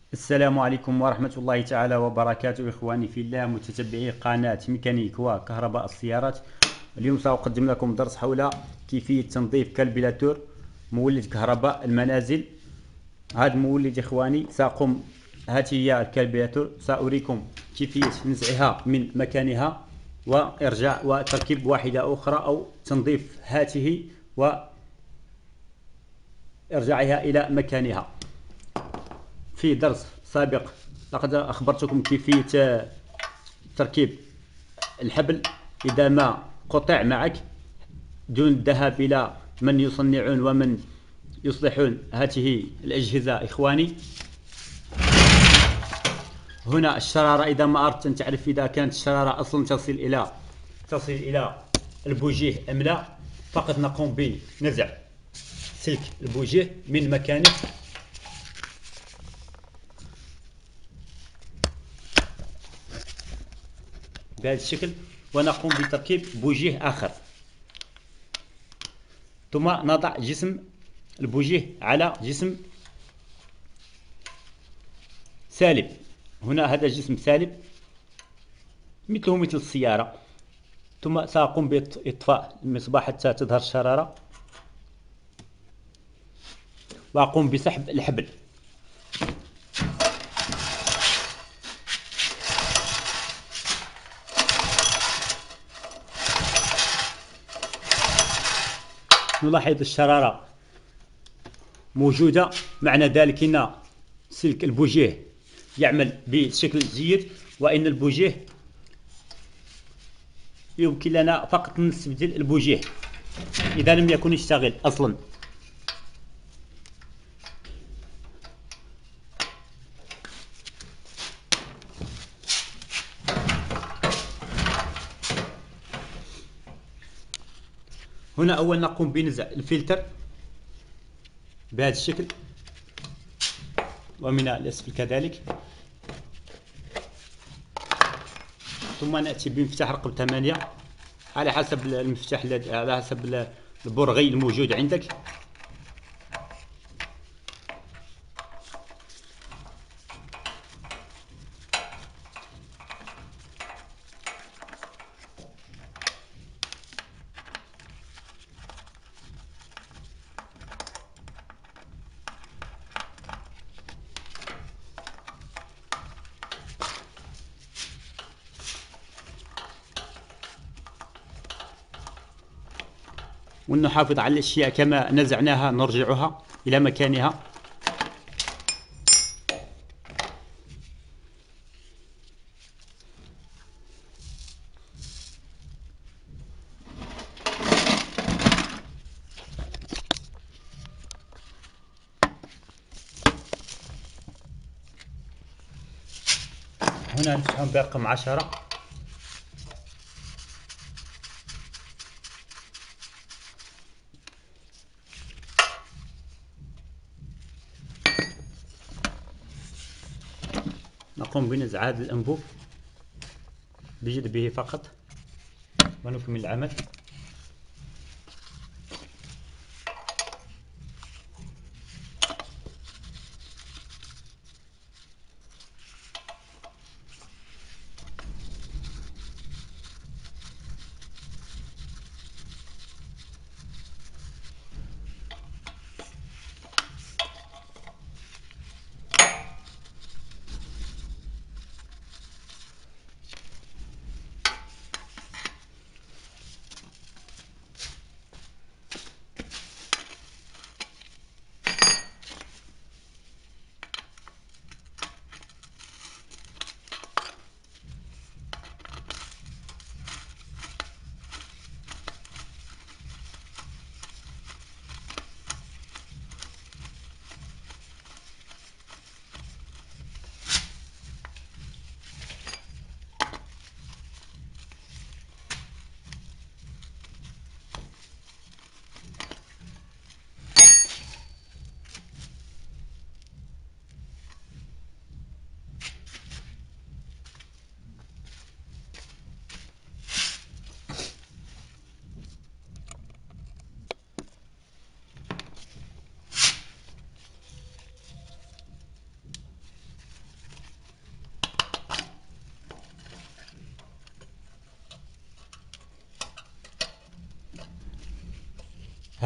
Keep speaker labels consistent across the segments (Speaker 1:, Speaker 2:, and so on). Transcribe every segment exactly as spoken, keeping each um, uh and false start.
Speaker 1: السلام عليكم ورحمة الله تعالى وبركاته، إخواني في الله متتبعي قناة ميكانيك وكهرباء السيارات. اليوم سأقدم لكم درس حول كيفية تنظيف كالبيلاتور مولد كهرباء المنازل. هذا المولد إخواني سأقوم، هذه هي الكالبيلاتور، سأريكم كيفية نزعها من مكانها وإرجاع وتركيب واحدة أخرى أو تنظيف هذه وإرجاعها إلى مكانها. في درس سابق لقد أخبرتكم كيفية تركيب الحبل إذا ما قطع معك دون الذهاب إلى من يصنعون ومن يصلحون هذه الأجهزة. إخواني، هنا الشرارة، إذا ما أردت أن تعرف إذا كانت الشرارة أصلا تصل إلى تصل إلى البوجيه أم لا، فقط نقوم بنزع سلك البوجيه من مكانه بهذا الشكل، ونقوم بتركيب بوجيه آخر، ثم نضع جسم البوجيه على جسم سالب. هنا هذا جسم سالب مثله مثل السيارة، ثم سأقوم بإطفاء المصباح حتى تظهر الشرارة، وأقوم بسحب الحبل. نلاحظ الشرارة موجودة، معنى ذلك أن سلك البوجيه يعمل بشكل جيد، وإن البوجيه يمكن لنا فقط نستبدل البوجيه إذا لم يكن يشتغل أصلا. هنا أول نقوم بنزع الفلتر بهذا الشكل، ومن الأسفل كذلك، ثم نأتي بمفتاح رقم ثمانية على حسب المفتاح الذي على حسب البرغي الموجود عندك. ونحافظ على الأشياء كما نزعناها، نرجعها إلى مكانها. هنا نفتحهم برقم عشرة. نقوم بنزع هذا الأنبوب بجذبه فقط ونكمل العمل.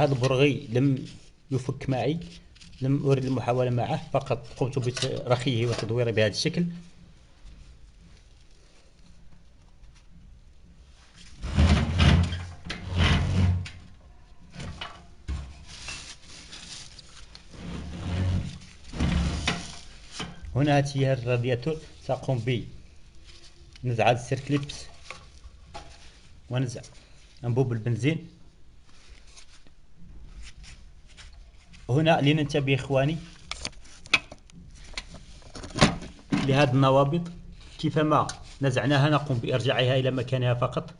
Speaker 1: هذا البرغي لم يفك معي، لم أريد المحاولة معه، فقط قمت بترخيه وتدويره بهذا الشكل. هنا هذه الرادياتور سأقوم بنزع هذا السيركليبس ونزع أنبوب البنزين. هنا لننتبه إخواني لهذه النوابض، كيفما نزعناها نقوم بإرجاعها إلى مكانها فقط.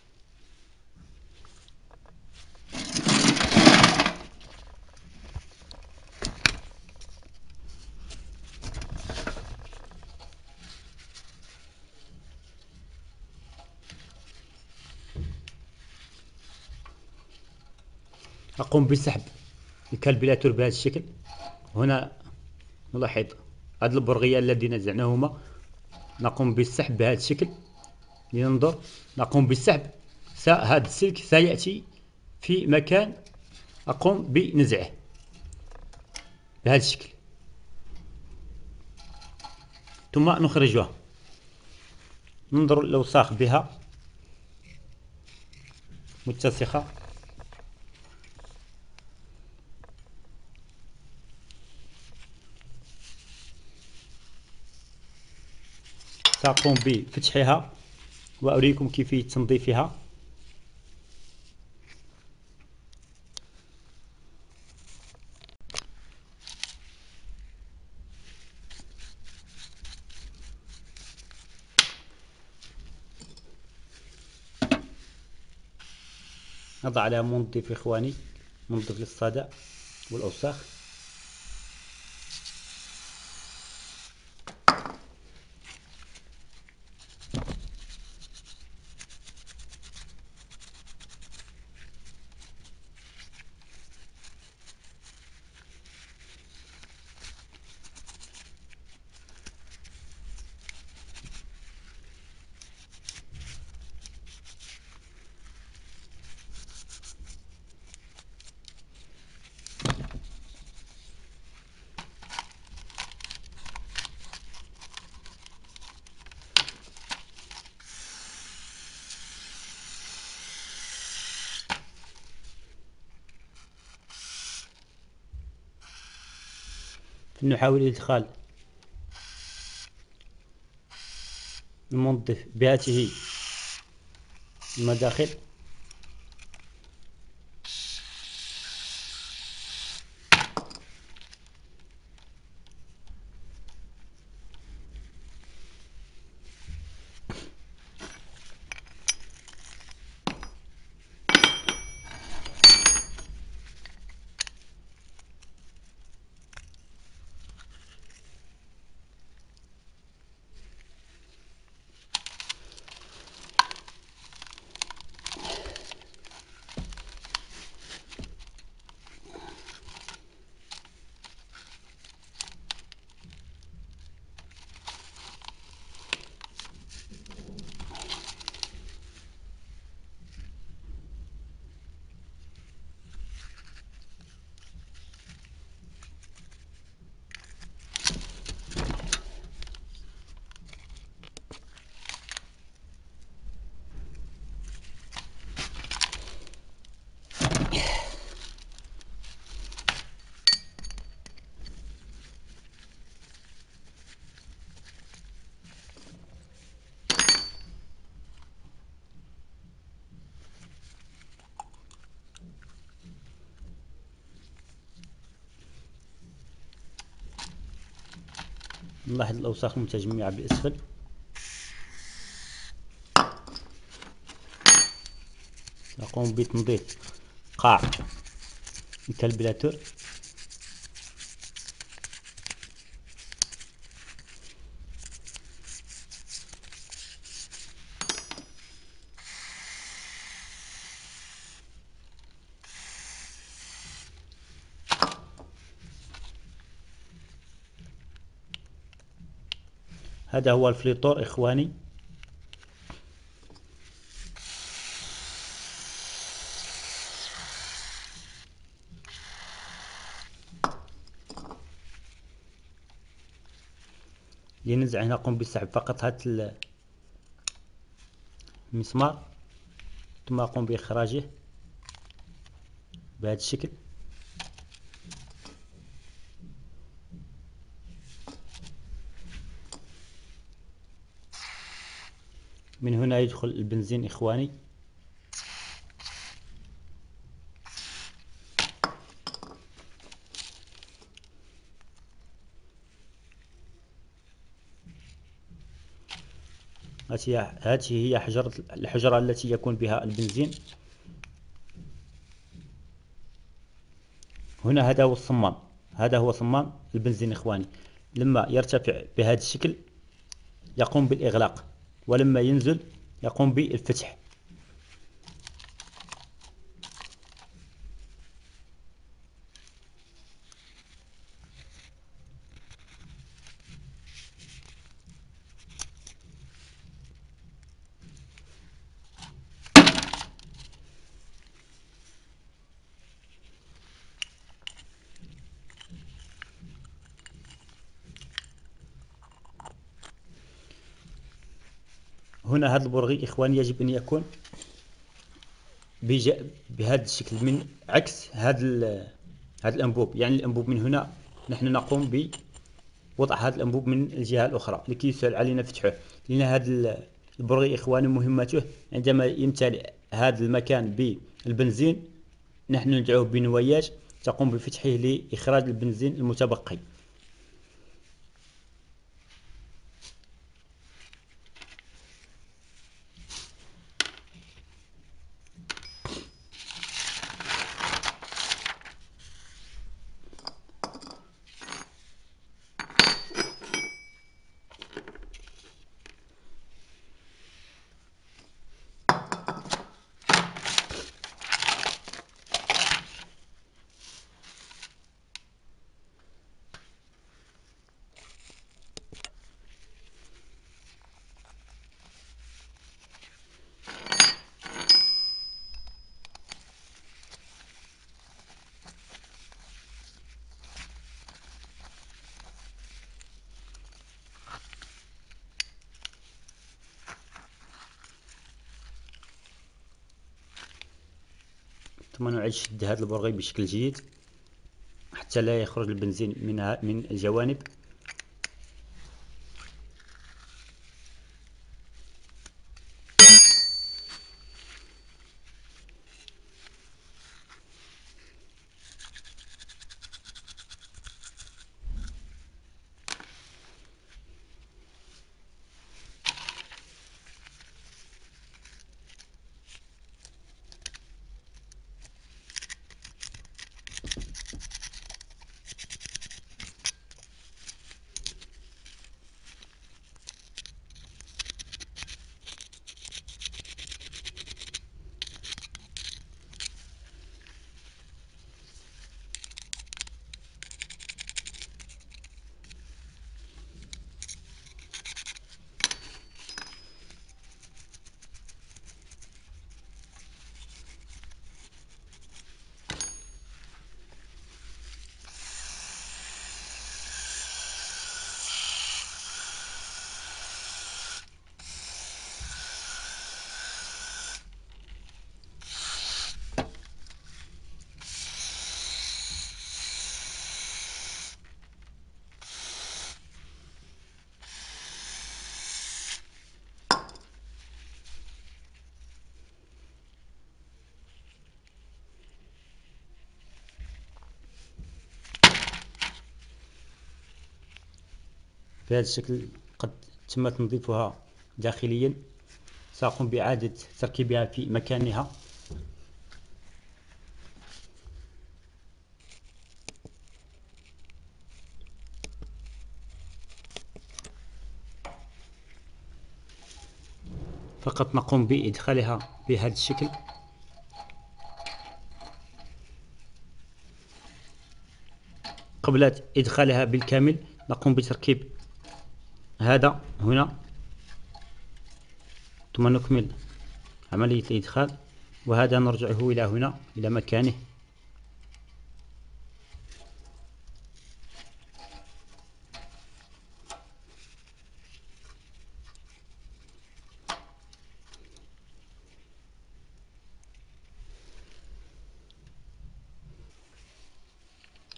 Speaker 1: أقوم بسحب الكالبيلاتور بهذا الشكل. هنا نلاحظ هذا البرغيان الذي نزعناهما، نقوم بالسحب بهذا الشكل لننظر. نقوم بالسحب، هذا السلك سيأتي في مكان أقوم بنزعه بهذا الشكل، ثم نخرجها. ننظر الأوساخ بها متسخة. سأقوم بفتحها وأريكم كيفية تنظيفها. نضع عليها منظف إخواني، منظف للصدى والأوساخ. نحاول إدخال المنظف بهذه المداخل. نلاحظ الأوساخ متجمعة بأسفل. نقوم بتنظيف قاع الكالبيلاتور. هذا هو الفليطور إخواني. لننزع هنا نقوم بسحب فقط هذا المسمار، ثم أقوم بإخراجه بهذا الشكل. من هنا يدخل البنزين إخواني. هذه هي حجرة الحجرة التي يكون بها البنزين. هنا هذا هو الصمام، هذا هو صمام البنزين إخواني. لما يرتفع بهذا الشكل يقوم بالإغلاق، ولما ينزل يقوم بالفتح. هنا هذا البرغي إخواني يجب أن يكون بهذا الشكل، من عكس هذا هذا الأنبوب. يعني الأنبوب من هنا نحن نقوم بوضع هذا الأنبوب من الجهة الأخرى لكي يسهل علينا فتحه، لأن هذا البرغي إخواني مهمته عندما يمتلئ هذا المكان بالبنزين نحن ندعوه بنوايات تقوم بفتحه لإخراج البنزين المتبقي. ثم نعيد شد هذا البرغي بشكل جيد حتى لا يخرج البنزين من من الجوانب. بهذا الشكل قد تم تنظيفها داخليا. سأقوم بإعادة تركيبها في مكانها. فقط نقوم بإدخالها بهذا الشكل. قبل إدخالها بالكامل نقوم بتركيب هذا هنا، ثم نكمل عملية الإدخال، وهذا نرجعه إلى هنا إلى مكانه.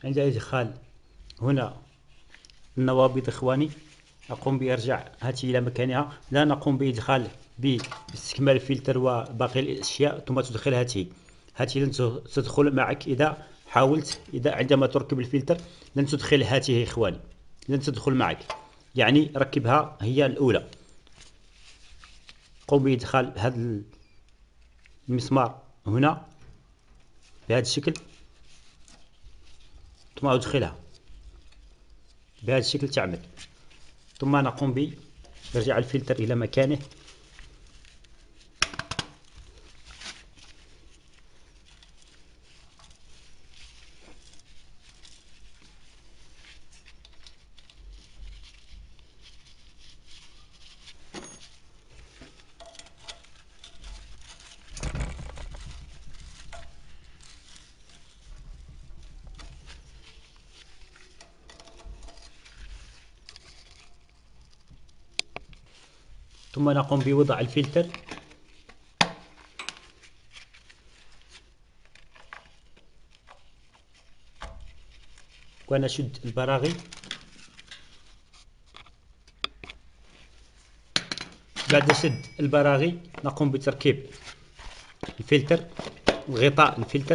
Speaker 1: عند إدخال هنا النوابض إخواني أقوم بإرجاع هاتي إلى مكانها. لا نقوم بإدخال باستكمال الفلتر وباقي الأشياء ثم تدخل هاتي. هاتي لن تدخل معك إذا حاولت، إذا عندما تركب الفلتر لن تدخل هاته إخواني، لن تدخل معك. يعني ركبها هي الأولى. قوم بإدخال هذا المسمار هنا بهذا الشكل ثم أدخلها بهذا الشكل تعمل. ثم نقوم بإرجاع الفلتر إلى مكانه. ثم نقوم بوضع الفلتر ونشد البراغي. بعد شد البراغي نقوم بتركيب الفلتر وغطاء الفلتر.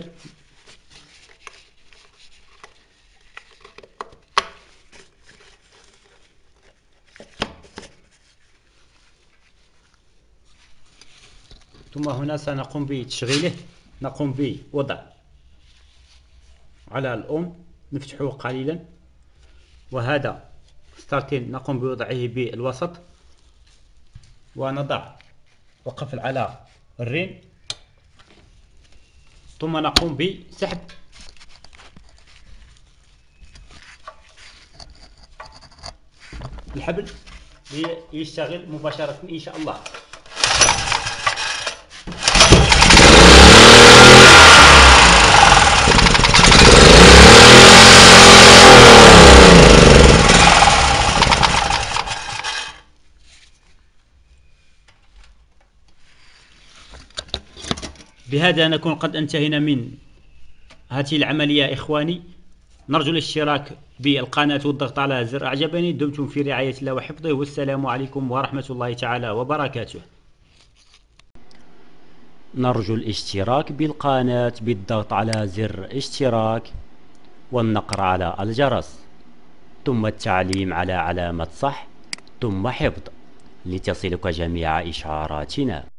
Speaker 1: ثم هنا سنقوم بتشغيله. نقوم بوضع على الأون، نفتحه قليلا، وهذا ستارتين نقوم بوضعه بالوسط، ونضع وقفل على الرين، ثم نقوم بسحب الحبل ليشتغل مباشرة إن شاء الله. بهذا نكون قد انتهينا من هذه العملية إخواني. نرجو الاشتراك بالقناة والضغط على زر أعجبني. دمتم في رعاية الله وحفظه، والسلام عليكم ورحمة الله تعالى وبركاته. نرجو الاشتراك بالقناة بالضغط على زر اشتراك والنقر على الجرس، ثم التعليم على علامة صح، ثم حفظ لتصلك جميع إشعاراتنا.